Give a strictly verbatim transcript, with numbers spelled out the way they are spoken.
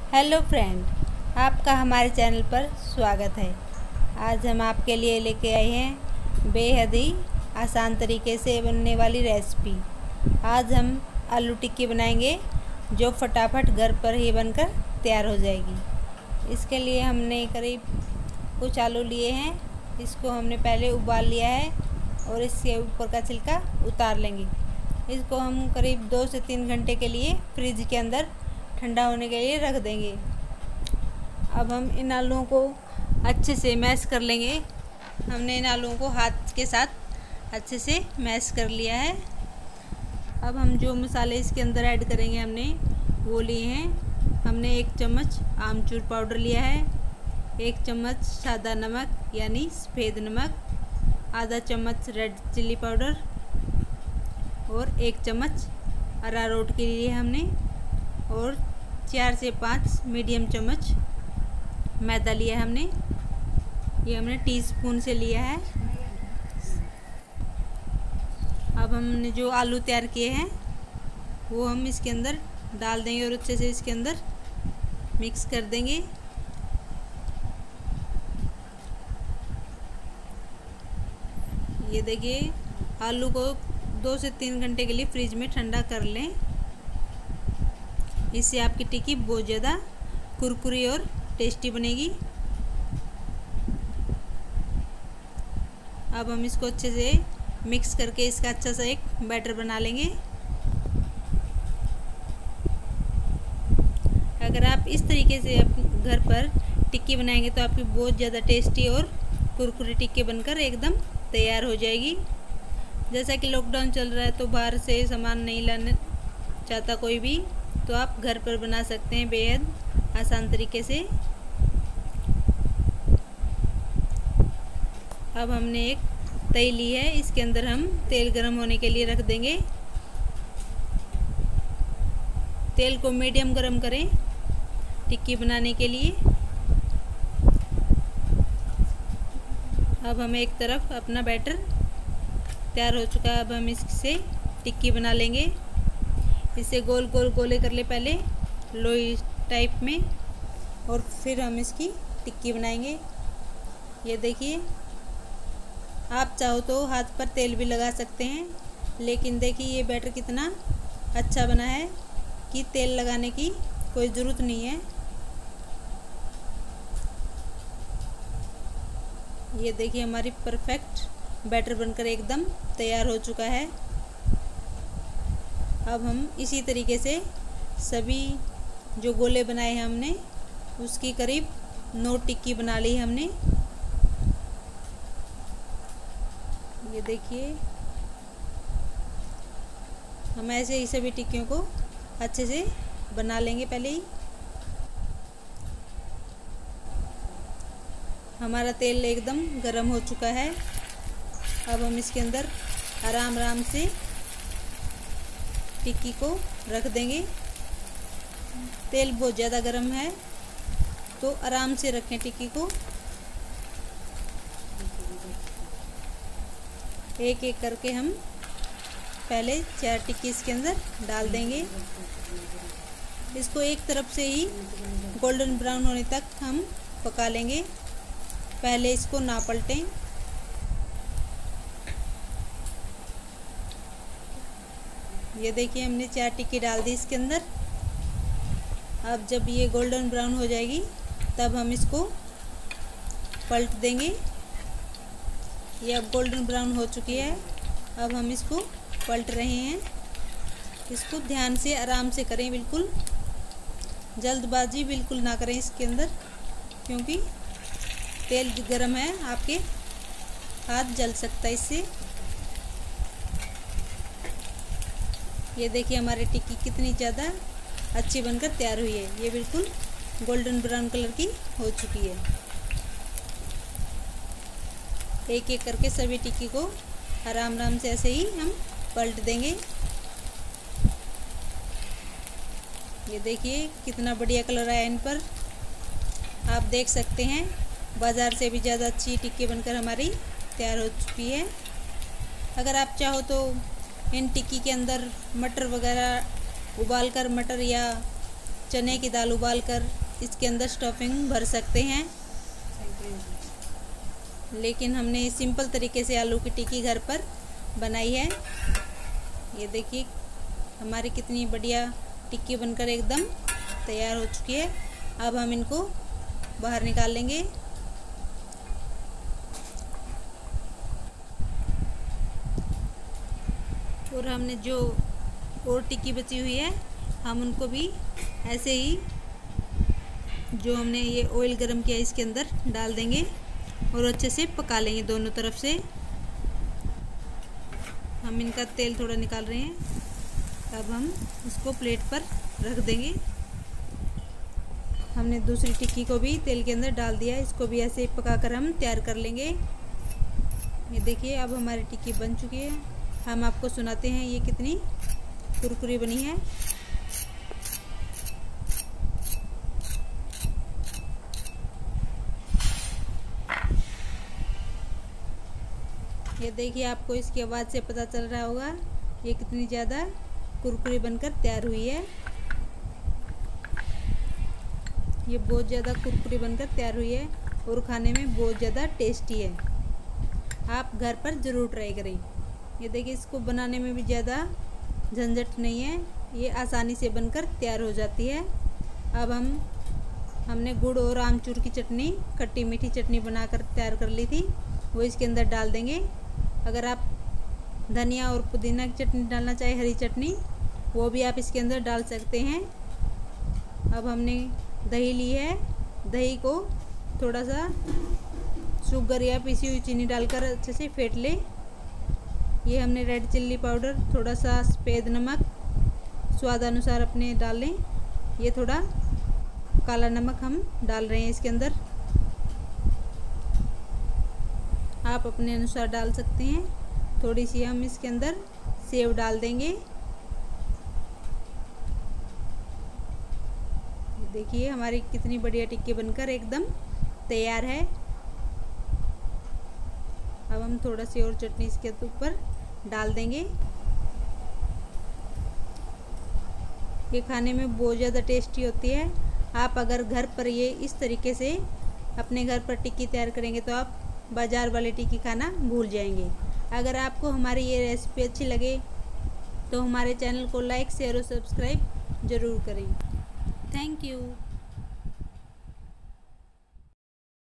Hello friend, आपका हमारे channel पर स्वागत है। आज हम आपके लिए लेके आए हैं बेहद ही आसान तरीके से बनने वाली रेसिपी। आज हम आलू टिक्की बनाएंगे जो फटाफट घर पर ही बनकर तैयार हो जाएगी। इसके लिए हमने करीब कुछ आलू लिए हैं। इसको हमने पहले उबाल लिया है और इसके ऊपर का छिलका उतार लेंगे। इसको हम करीब दो से तीन घंटे के लिए फ्रिज के अंदर ठंडा होने के लिए रख देंगे। अब हम इन आलूओं को अच्छे से मैश कर लेंगे। हमने इन आलूओं को हाथ के साथ अच्छे से मैश कर लिया है। अब हम जो मसाले इसके अंदर ऐड करेंगे हमने वो लिए हैं। हमने एक चम्मच आमचूर पाउडर लिया है, एक चम्मच सादा नमक यानी सफ़ेद नमक, आधा चम्मच रेड चिल्ली पाउडर और एक चम्मच अरारोट के लिए हमने और चार से पाँच मीडियम चम्मच मैदा लिया है हमने। ये हमने टीस्पून से लिया है। अब हमने जो आलू तैयार किए हैं वो हम इसके अंदर डाल देंगे और अच्छे से इसके अंदर मिक्स कर देंगे। ये देखिए, आलू को दो से तीन घंटे के लिए फ्रिज में ठंडा कर लें। इससे आपकी टिक्की बहुत ज़्यादा कुरकुरी और टेस्टी बनेगी। अब हम इसको अच्छे से मिक्स करके इसका अच्छा सा एक बैटर बना लेंगे। अगर आप इस तरीके से घर पर टिक्की बनाएंगे तो आपकी बहुत ज़्यादा टेस्टी और कुरकुरी टिक्की बनकर एकदम तैयार हो जाएगी। जैसा कि लॉकडाउन चल रहा है तो बाहर से सामान नहीं लाना चाहता कोई भी, तो आप घर पर बना सकते हैं बेहद आसान तरीके से। अब हमने एक तई ली है, इसके अंदर हम तेल गरम होने के लिए रख देंगे। तेल को मीडियम गरम करें टिक्की बनाने के लिए। अब हम एक तरफ अपना बैटर तैयार हो चुका है। अब हम इससे टिक्की बना लेंगे। इसे गोल गोल गोले कर ले पहले लोई टाइप में, और फिर हम इसकी टिक्की बनाएंगे। ये देखिए, आप चाहो तो हाथ पर तेल भी लगा सकते हैं, लेकिन देखिए ये बैटर कितना अच्छा बना है कि तेल लगाने की कोई ज़रूरत नहीं है। ये देखिए, हमारी परफेक्ट बैटर बनकर एकदम तैयार हो चुका है। अब हम इसी तरीके से सभी जो गोले बनाए हैं हमने उसकी करीब नौ टिक्की बना ली हमने। ये देखिए, हम ऐसे ही सभी टिक्कियों को अच्छे से बना लेंगे। पहले ही हमारा तेल एकदम गरम हो चुका है। अब हम इसके अंदर आराम आराम से टिक्की को रख देंगे। तेल बहुत ज़्यादा गर्म है तो आराम से रखें टिक्की को। एक एक करके हम पहले चार टिक्की इसके अंदर डाल देंगे। इसको एक तरफ से ही गोल्डन ब्राउन होने तक हम पका लेंगे। पहले इसको ना पलटें। ये देखिए, हमने चार टिक्की डाल दी इसके अंदर। अब जब ये गोल्डन ब्राउन हो जाएगी तब हम इसको पलट देंगे। ये अब गोल्डन ब्राउन हो चुकी है। अब हम इसको पलट रहे हैं। इसको ध्यान से आराम से करें, बिल्कुल जल्दबाजी बिल्कुल ना करें इसके अंदर, क्योंकि तेल गरम है, आपके हाथ जल सकता है इससे। ये देखिए, हमारी टिक्की कितनी ज़्यादा अच्छी बनकर तैयार हुई है। ये बिल्कुल गोल्डन ब्राउन कलर की हो चुकी है। एक एक करके सभी टिक्की को आराम आराम से ऐसे ही हम पलट देंगे। ये देखिए, कितना बढ़िया कलर आया इन पर। आप देख सकते हैं बाज़ार से भी ज़्यादा अच्छी टिक्की बनकर हमारी तैयार हो चुकी है। अगर आप चाहो तो इन टिक्की के अंदर मटर वगैरह उबाल कर मटर या चने की दाल उबाल कर इसके अंदर स्टफिंग भर सकते हैं, लेकिन हमने सिंपल तरीके से आलू की टिक्की घर पर बनाई है। ये देखिए हमारी कितनी बढ़िया टिक्की बनकर एकदम तैयार हो चुकी है। अब हम इनको बाहर निकाल लेंगे। और हमने जो और टिक्की बची हुई है हम उनको भी ऐसे ही जो हमने ये ऑयल गरम किया इसके अंदर डाल देंगे और अच्छे से पका लेंगे दोनों तरफ से। हम इनका तेल थोड़ा निकाल रहे हैं। अब हम इसको प्लेट पर रख देंगे। हमने दूसरी टिक्की को भी तेल के अंदर डाल दिया, इसको भी ऐसे ही पकाकर हम तैयार कर लेंगे। ये देखिए अब हमारी टिक्की बन चुकी है। हम आपको सुनाते हैं ये कितनी कुरकुरी बनी है। ये देखिए आपको इसकी आवाज़ से पता चल रहा होगा ये कितनी ज़्यादा कुरकुरी बनकर तैयार हुई है। ये बहुत ज़्यादा कुरकुरी बनकर तैयार हुई है और खाने में बहुत ज़्यादा टेस्टी है। आप घर पर ज़रूर ट्राई करें। ये देखिए इसको बनाने में भी ज़्यादा झंझट नहीं है, ये आसानी से बनकर तैयार हो जाती है। अब हम हमने गुड़ और आमचूर की चटनी, खट्टी मीठी चटनी बनाकर तैयार कर ली थी, वो इसके अंदर डाल देंगे। अगर आप धनिया और पुदीना की चटनी डालना चाहे, हरी चटनी, वो भी आप इसके अंदर डाल सकते हैं। अब हमने दही ली है, दही को थोड़ा सा शुगर या पिसी हुई चीनी डालकर अच्छे से फेंट ले। ये हमने रेड चिल्ली पाउडर, थोड़ा सा सफ़ेद नमक, स्वाद अनुसार अपने डाल लें। ये थोड़ा काला नमक हम डाल रहे हैं इसके अंदर, आप अपने अनुसार डाल सकते हैं। थोड़ी सी हम इसके अंदर सेव डाल देंगे। देखिए हमारी कितनी बढ़िया टिक्की बनकर एकदम तैयार है। अब हम थोड़ा सी और चटनी इसके ऊपर डाल देंगे। ये खाने में बहुत ज़्यादा टेस्टी होती है। आप अगर घर पर ये इस तरीके से अपने घर पर टिक्की तैयार करेंगे तो आप बाज़ार वाली टिक्की खाना भूल जाएंगे। अगर आपको हमारी ये रेसिपी अच्छी लगे तो हमारे चैनल को लाइक, शेयर और सब्सक्राइब ज़रूर करें। Thank you.